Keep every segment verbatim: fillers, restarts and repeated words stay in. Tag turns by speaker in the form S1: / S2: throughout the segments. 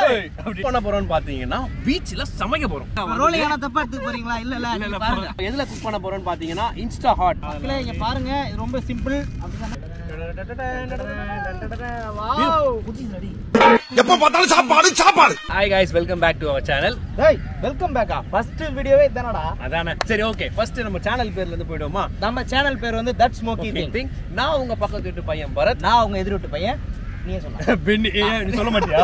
S1: பண்ண போறோம்னு பாத்தீங்கன்னா பீச்ல சமைக்க போறோம்.
S2: ரோலிங் ஆன தப்பா எடுத்து போறீங்களா? இல்ல இல்ல இல்ல பாருங்க.
S1: எதுல குக் பண்ண போறோம்னு பாத்தீங்கன்னா இன்ஸ்டா ஹாட்.
S2: மக்களே இங்க பாருங்க, இது ரொம்ப சிம்பிள். அப்படிதானே? வாவ், குட்டி ரெடி.
S3: எப்ப பார்த்தாலும் சாப்பாடு சாப்பாடு.
S1: Hi guys, welcome back to our channel.
S2: டேய், வெல்கம் பேக்கா? ஃபர்ஸ்ட் வீடியோவே இதானடா?
S1: அதானே. சரி, ஓகே. ஃபர்ஸ்ட் நம்ம சேனல் பேர்ல இருந்து போய்டுவோமா?
S2: நம்ம சேனல் பேர் வந்து தட் ஸ்மோக்கி திங்.
S1: நான் உங்க பக்கத்து வீட்டு பையன் பரத்.
S2: நான் உங்க எதிர் வீட்டு பையன். நீயே சொல்ல.
S1: பென்னி, நீ சொல்ல மாட்டியா?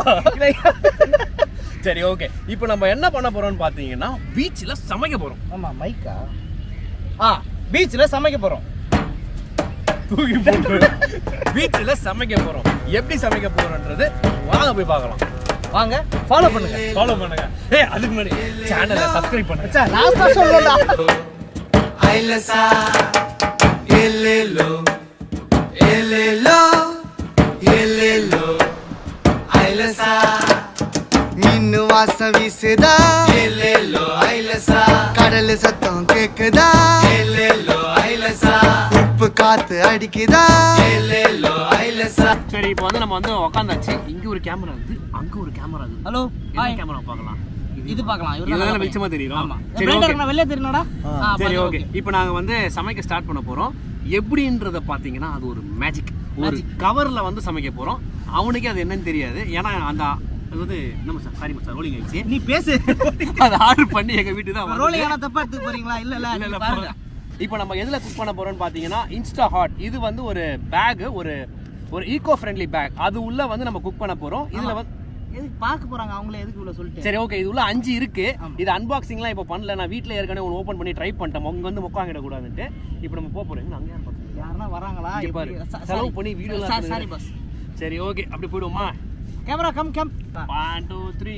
S1: சரி, ஓகே. இப்போ நம்ம என்ன பண்ண போறோம்னு பாத்தீங்கன்னா பீச்ல சமைக்க போறோம்.
S2: ஆமா, மைக்கா? ஆ, பீச்ல சமைக்க போறோம்.
S1: தூக்கி போட்டு பீச்ல சமைக்க போறோம். எப்படி சமைக்க போறோம்ன்றது வாங்க போய் பார்க்கலாம்.
S2: வாங்க, ஃபாலோ பண்ணுங்க.
S1: ஃபாலோ பண்ணுங்க. ஏய், அதுக்கு முன்னாடி சேனலை சப்ஸ்கிரைப் பண்ணுங்க.
S2: அச்சா, லாஸ்டா சொல்லணும்டா.
S4: ஐலசா எல்லேலோ எல்லேலோ எல்லேலோ ஐலசா மீன் வாசம் வீசுதா எல்லேலோ ஐலசா கடல் சத்தம் கேக்குதா எல்லேலோ ஐலசா உப்பு காத்து அடிக்குதா எல்லேலோ ஐலசா.
S1: சரி, இப்போ வந்து நம்ம வந்து உட்காந்தாச்சு. இங்க ஒரு கேமரா இருக்கு, அங்க ஒரு கேமரா இருக்கு.
S2: Hello,
S1: hi. கேமரா பார்க்கலாம்.
S2: இது பார்க்கலாம்.
S1: இதெல்லாம் வெளிச்சமா தெரியும்.
S2: ஆமா.
S1: சரி,
S2: பிரைட்டா
S1: ஓகே.
S2: இருக்கணும், வெளிய தெரியணும்டா.
S1: சரி, ஓகே. இப்போ நாங்க வந்து சமைக்க ஸ்டார்ட் பண்ண போறோம். எப்படின்றத பாத்தீங்கன்னா அது ஒரு மேஜிக். ஒரு கவர்ல வந்து சமைக்க போறோம். அவனுக்கு அது என்னன்னு தெரியாது. ஏன்னா அந்த அதாவது நம்ம சாரி மச்சான், ரோலிங் ஆயிடுச்சு.
S2: நீ பேசு.
S1: அதை ஆர்டர் பண்ணி எங்க வீட்டுக்கு தான்
S2: ரோலிங் ஆன தப்பா எடுத்து போறீங்களா? இல்ல இல்ல
S1: இல்ல
S2: இல்ல பாருங்க.
S1: இப்போ நம்ம எதுல குக் பண்ண போறோம்னு பாத்தீங்கன்னா இன்ஸ்டா ஹாட். இது வந்து ஒரு பேக், ஒரு ஒரு ஈகோ ஃப்ரெண்ட்லி பேக். அது உள்ள வந்து நம்ம குக் பண்ண போறோம். இதுல வந்து
S2: எதுக்கு பார்க்க போறாங்க அவங்களே, எதுக்கு இவ்வளவு சொல்லிட்டு?
S1: சரி, ஓகே. இது உள்ள அஞ்சு இருக்கு. இது அன்பாக்சிங்லாம் இப்போ பண்ணல. நான் வீட்ல ஏற்கனவே ஒன்று ஓபன் பண்ணி ட்ரை பண்ணிட்டோம். அவங்க வந்து முக்காங்கிட கூடாதுன்ட்டு இப்போ நம்ம போக போறோம். அங்க யார் பாத்து
S2: யாரனா வராங்களா?
S1: பாரு, செலவு பண்ணி வீடியோ.
S2: Sorry boss.
S1: சரி, ஓகே. அப்படி போய்டுவோமா?
S2: Camera come come.
S1: One two three.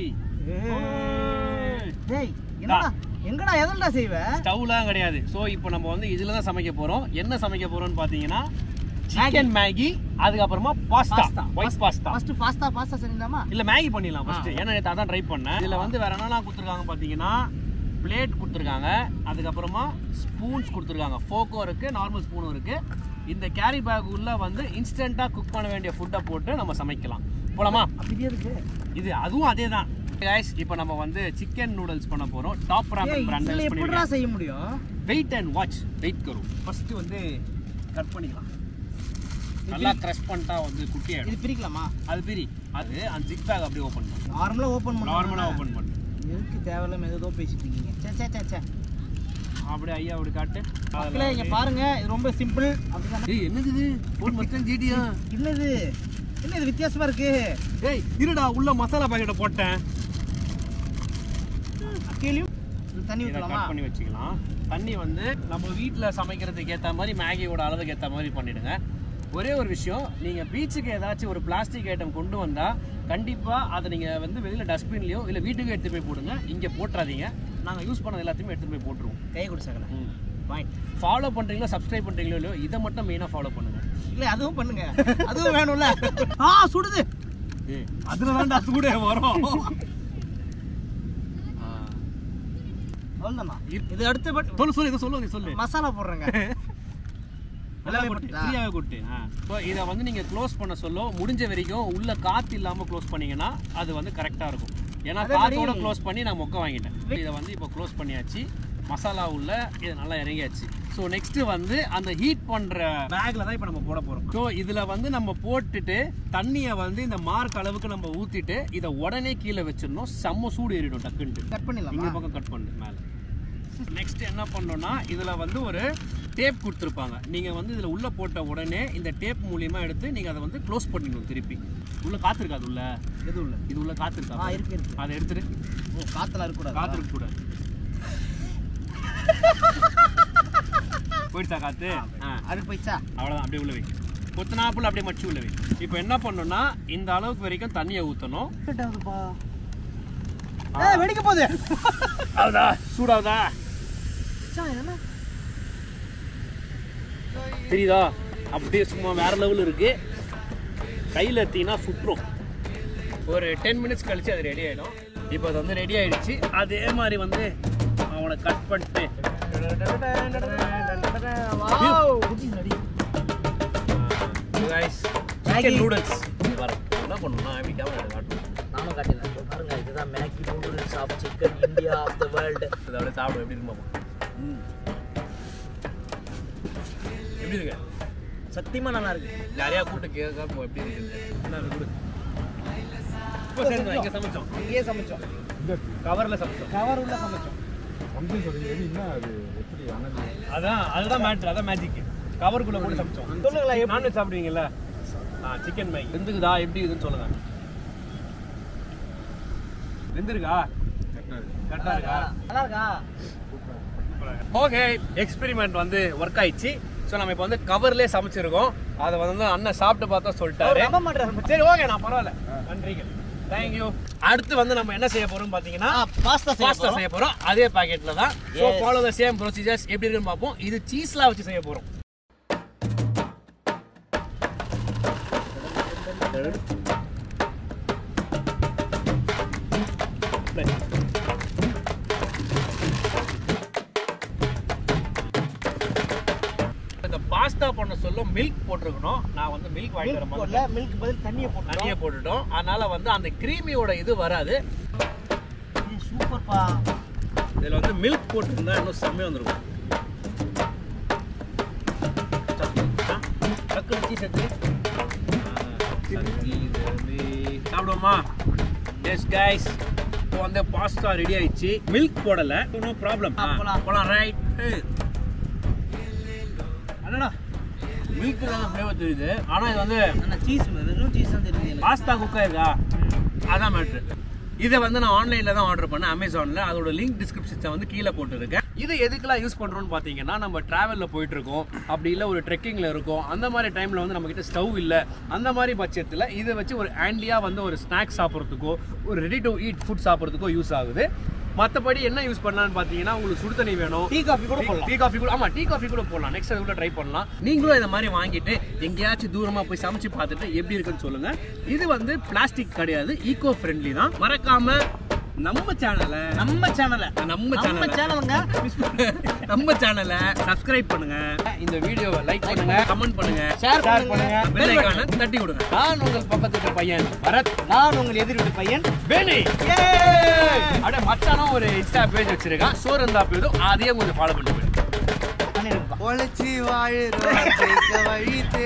S2: டேய், என்னடா எங்கடா எதல்டா செய்வ?
S1: ஸ்டவ்லாம் கிடையாது. சோ இப்போ நம்ம வந்து இதுல தான் சமைக்க போறோம். என்ன சமைக்க போறோம்னு பாத்தீங்கன்னா சிக்கன் மேகி, அதுக்கு அப்புறமா pasta, white pasta.
S2: First pasta pasta செஞ்சலாமா?
S1: இல்ல மேகி பண்ணிடலாம் ஃபர்ஸ்ட். ஏன்னா நேத்து அதான் ட்ரை பண்ணேன். இதுல வந்து வேற என்னலாம் கொடுத்துருக்காங்க பாத்தீங்கன்னா பிளேட் கொடுத்துருக்காங்க, அதுக்கு அப்புறமா ஸ்பூன்ஸ் கொடுத்துருக்காங்க. ஃபோர்க்கும் இருக்கு, நார்மல் ஸ்பூனும் இருக்கு. இந்த கேரி பேக் உள்ள வந்து இன்ஸ்டன்ட்டா குக் பண்ண வேண்டிய ஃபுட்டை போட்டு நம்ம சமைக்கலாம். போலாமா?
S2: அப்படியே இருக்கு.
S1: இது அதுவும் அதே தான். गाइस, இப்போ நம்ம வந்து சிக்கன் நூடுல்ஸ் பண்ண போறோம். டாப் ராமன் பிராண்ட் யூஸ்
S2: எப்படிடா
S1: பண்ணிருக்கேன்.
S2: செய்ய முடியும்?
S1: Wait and watch. வெயிட் கரோ. ஃபர்ஸ்ட் வந்து கட் பண்ணிக்கலாம். நல்லா கிரஷ் பண்ணிட்டா வந்து குட்டி ஆயிடும்.
S2: இது பிரிக்கலாமா?
S1: அது பிரி. அது அந்த ஜிக் பேக் அப்படியே ஓபன் பண்ணு.
S2: நார்மலா ஓபன் பண்ணு.
S1: நார்மலா ஓபன் பண்ணு.
S2: எதுக்கு தேவையில்லாம ஏதோ பேசிட்டு இருக்கீங்க? சே சே சே சே.
S1: அப்படியே ஐயா அப்படி காட்டு.
S2: மக்களே இங்க பாருங்க, இது ரொம்ப சிம்பிள். அப்படிதானே?
S1: ஏய், என்னது இது? போன் மஸ்டன் ஜிடியா?
S2: என்னது? என்ன இது வித்தியாசமா இருக்கு?
S1: ஏய், இருடா, உள்ள மசாலா பாக்கெட்ட போட்டேன்.
S2: அக்கேலியும் தண்ணி
S1: இத
S2: ஊத்தலாமா?
S1: கட் பண்ணி வச்சுக்கலாம். தண்ணி வந்து நம்ம வீட்ல சமைக்கிறதுக்கு ஏத்த மாதிரி மேகியோட அளவுக்கு ஏத்த மாதிரி பண்ணிடுங்க. ஒரே ஒரு விஷயம், நீங்க பீச்சுக்கு ஏதாச்சும் ஒரு பிளாஸ்டிக் ஐட்டம் கொண்டு வந்தா கண்டிப்பா அதை நீங்க வந்து வெளியில டஸ்ட்பின்லயோ இல்ல வீட்டுக்கு எடுத்து போய் போடுங்க. இங்க போட்டுறாதீங்க. நாங்க யூஸ் பண்ணது எல்லாத்தையுமே எடுத்து போய் போட்டுருவோம்.
S2: கை குடிச்சாக்கல. பாயிண்ட்.
S1: ஃபாலோ பண்றீங்களோ சப்ஸ்கிரைப் பண்றீங்களோ இல்லையோ, இதை மட்டும் மெயினா ஃபாலோ பண்ணுங்க.
S2: இல்ல அதுவும் பண்ணுங்க. அதுவும் வேணும்ல. ஆ, சுடுது.
S1: ஏய், அதுல தான்டா சூடே வரும்.
S2: அவ்வளவுதானா? இது அடுத்து பட்
S1: சொல்லு சொல்லு இத சொல்லு, நீ சொல்லு.
S2: மசாலா போடுறேங்க.
S1: நல்லா கொட்டு, ஃப்ரீயாவே கொட்டு. சோ இத வந்து நீங்க க்ளோஸ் பண்ண சொல்ல முடிஞ்ச வரைக்கும் உள்ள காத்து இல்லாம க்ளோஸ் பண்ணீங்கன்னா அது வந்து கரெக்ட்டா இருக்கும். ஏன்னா காத்தோட க்ளோஸ் பண்ணி நான் மொக்க வாங்கிட்டேன். இத வந்து இப்போ க்ளோஸ் பண்ணியாச்சு. மசாலா உள்ள இது நல்லா இறங்கியாச்சு. ஸோ நெக்ஸ்ட் வந்து அந்த ஹீட் பண்ற பேக்ல தான் இப்போ நம்ம போட போறோம். ஸோ இதுல வந்து நம்ம போட்டுட்டு தண்ணியை வந்து இந்த மார்க் அளவுக்கு நம்ம ஊத்திட்டு இதை உடனே கீழே வச்சிடணும். செம்ம சூடு ஏறிடும் டக்குன்ட்டு.
S2: கட் பண்ணிடலாம்.
S1: இந்த பக்கம் கட் பண்ணு மேல. நெக்ஸ்ட் என்ன பண்ணோம்னா இதுல வந்து ஒரு டேப் கொடுத்துருப்பாங்க. நீங்க வந்து இதுல உள்ள போட்ட உடனே இந்த டேப் மூலியமா எடுத்து நீங்க அதை வந்து க்ளோஸ் பண்ணிடணும். திருப்பி உள்ள காத்து இருக்காது. உள்ள
S2: எது உள்ள?
S1: இது உள்ள காத்து இருக்கா?
S2: ஆ, இருக்கு இருக்கு.
S1: அதை எடுத்துட்டு.
S2: ஓ, காத்துல இருக்க கூடாது.
S1: காத்து இருக்க கூடாது. போயிடுச்சா காத்து?
S2: அது போயிச்சா?
S1: அவ்வளவுதான். அப்படியே உள்ள வை. கொத்தனாப்புல அப்படியே மச்சி உள்ள வை. இப்போ என்ன பண்ணணும்னா இந்த அளவுக்கு வரைக்கும் தண்ணியை ஊற்றணும்.
S2: ஏய், வெடிக்க போகுது.
S1: ஆவுதா? சூடாவுதா? தெரியுதா? அப்படியே சும்மா வேற லெவல் இருக்கு. கையில் எடுத்தீங்கன்னா சுற்றும். ஒரு டென் மினிட்ஸ் கழிச்சு அது ரெடி ஆகிடும். இப்போ அது வந்து ரெடி ஆயிடுச்சு. அதே மாதிரி வந்து அவனை கட் பண்ணிட்டு சிக்கன் நூடுல்ஸ் என்ன பண்ணணும்னா எப்படி கேமரா காட்டணும். நானும் காட்டினேன்.
S2: Maggi noodles of chicken India of the world.
S1: அதோட சாப்பிடும் எப்படி இருக்குமா? ம் எப்படி இருக்கு?
S2: சத்தியமா நல்லா இருக்கு.
S1: நிறையா கூட்டு கேட்காம எப்படி இருக்கு? நல்லா இருக்கு. இப்போ சேர்ந்து இங்கே சமைச்சோம்.
S2: இங்கேயே சமைச்சோம்.
S1: கவரில் சமைச்சோம்.
S2: கவர் உள்ள சமைச்சோம்.
S1: அதான் அதுதான் மேட்ரு, அதான் மேஜிக். கவருக்குள்ளே போட்டு சமைச்சோம்.
S2: சொல்லுங்களா,
S1: நான்வெஜ் சாப்பிடுவீங்கல்ல? ஆ சிக்கன் மேகி வெந்துக்குதா எப்படி இருக்குன்னு சொல்லுங்க. வெந்திருக்கா? கரெக்டாக இருக்கா?
S2: நல்லா இருக்கா?
S1: ஓகே, எக்ஸ்பெரிமெண்ட் வந்து ஒர்க் ஆயிடுச்சு. ஸோ நம்ம இப்போ வந்து கவர்லேயே சமைச்சிருக்கோம். அதை வந்து அண்ணன் சாப்பிட்டு பார்த்தா சொல்லிட்டாரு.
S2: நம்ப மாட்டேன்.
S1: சரி ஓகே, நான் பரவாயில்ல, நன்றிங்க, தேங்க்யூ. அடுத்து வந்து நம்ம என்ன செய்ய போறோம் பார்த்தீங்கன்னா
S2: பாஸ்தா
S1: பாஸ்தா செய்ய போறோம். அதே பாக்கெட்ல தான். So follow the same procedures. எப்படி இருக்குன்னு பார்ப்போம். இது சீஸ்லாம் வச்சு செய்ய போறோம். இந்த பாஸ்தா பண்ண சொல்ல மில்க் போட்டுருக்கணும். நான் வந்து மில்க் வாங்கிட்டு வர மாதிரி
S2: மில்க் பதில் தண்ணியை போட்டு
S1: தண்ணியை போட்டுட்டோம். அதனால வந்து அந்த கிரீமியோட இது வராது.
S2: சூப்பர்ப்பா.
S1: இதில் வந்து மில்க் போட்டுருந்தா இன்னும் செம்மையாக வந்துருக்கும். டக்கு வச்சு சேர்த்து சாப்பிடுவோமா? எஸ் கைஸ், இப்போ வந்து பாஸ்தா ரெடி ஆயிடுச்சு. மில்க் போடலை, நோ ப்ராப்ளம். போலாம் ரைட். அண்ணா மில்க் தான் ஃப்ளேவர் தெரியுது. ஆனால் இது வந்து
S2: சீஸ் வெறும் சீஸ் தான் தெரியுது.
S1: பாஸ்தா குக் ஆயிருக்கா? அதான் மேட்ரு. இதை வந்து நான் ஆன்லைனில் தான் ஆர்டர் பண்ணேன், அமேசானில். அதோட லிங்க் டிஸ்கிரிப்ஷனில் வந்து கீழே போட்டுருக்கேன். இது எதுக்கெல்லாம் யூஸ் பண்ணுறோன்னு பார்த்தீங்கன்னா, நம்ம ட்ராவலில் போயிட்டுருக்கோம், அப்படி இல்லை ஒரு ட்ரெக்கிங்கில் இருக்கும். அந்த மாதிரி டைமில் வந்து நம்மக்கிட்ட ஸ்டவ் இல்லை. அந்த மாதிரி பட்சத்தில் இதை வச்சு ஒரு ஹேண்டியாக வந்து ஒரு ஸ்நாக்ஸ் சாப்பிட்றதுக்கோ ஒரு ரெடி டு ஈட் ஃபுட் சாப்பிட்றதுக்கோ யூஸ் ஆகுது. மற்றபடி என்ன யூஸ் பண்ணலான்னு பார்த்தீங்கன்னா, உங்களுக்கு சுடு தண்ணி வேணும்,
S2: டீ காஃபி கூட போடலாம்.
S1: டீ காஃபி கூட ஆமாம் டீ காஃபி கூட போடலாம். நெக்ஸ்ட் அது கூட ட்ரை பண்ணலாம். நீங்களும் இந்த மாதிரி வாங்கிட்டு எங்கேயாச்சும் தூரமாக போய் சமைச்சு பார்த்துட்டு எப்படி இருக்குன்னு சொல்லுங்கள். இது வந்து பிளாஸ்டிக் கிடையாது, ஈகோ ஃப்ரெண்ட்லி தான். மறக்காம நம்ம சேனலை
S2: நம்ம சேனலை
S1: நம்ம
S2: நம்ம சேனலுங்க
S1: நம்ம சேனலை சப்ஸ்கிரைப் பண்ணுங்க. இந்த வீடியோவை லைக் பண்ணுங்க, கமெண்ட் பண்ணுங்க,
S2: ஷேர் பண்ணுங்க,
S1: பெல் ஐகானை தட்டி விடுங்க. நான் உங்கள் பக்கத்து வீட்டு பையன் பரத்.
S2: நான் உங்கள் எதிர் வீட்டு பையன்
S1: வேணி. அப்படியே மச்சானும் ஒரு இன்ஸ்டா பேஜ் வச்சிருக்கான், சோரந்தா பேரும். அதையே கொஞ்சம் ஃபாலோ பண்ணி
S2: பண்ணிருப்பா.
S4: ஒளிச்சி வாழ வழி